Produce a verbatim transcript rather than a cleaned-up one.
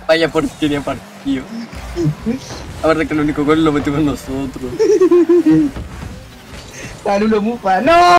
Vaya porquería partido. Ahora que el único gol lo metimos nosotros. Saludos, Mufa. ¡No!